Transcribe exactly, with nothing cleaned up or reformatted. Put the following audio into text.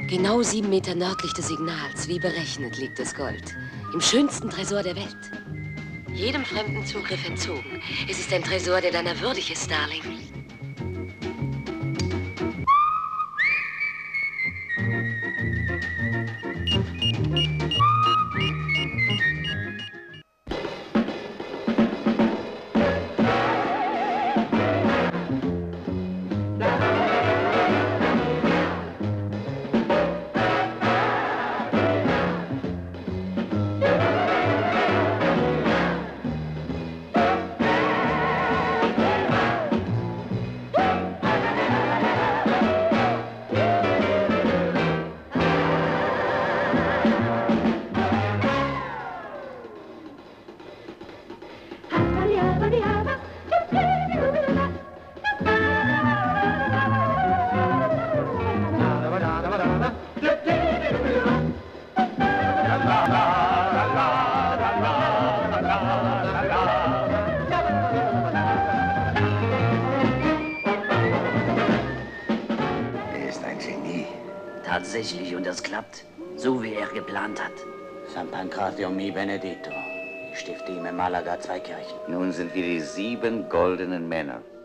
Genau sieben Meter nördlich des Signals, wie berechnet, liegt das Gold. Im schönsten Tresor der Welt. Jedem fremden Zugriff entzogen. Es ist ein Tresor, der deiner würdig ist, Darling. Tatsächlich, und das klappt, so wie er geplant hat. San Pancrazio mi benedito. Ich stifte ihm in Malaga zwei Kirchen. Nun sind wir die sieben goldenen Männer.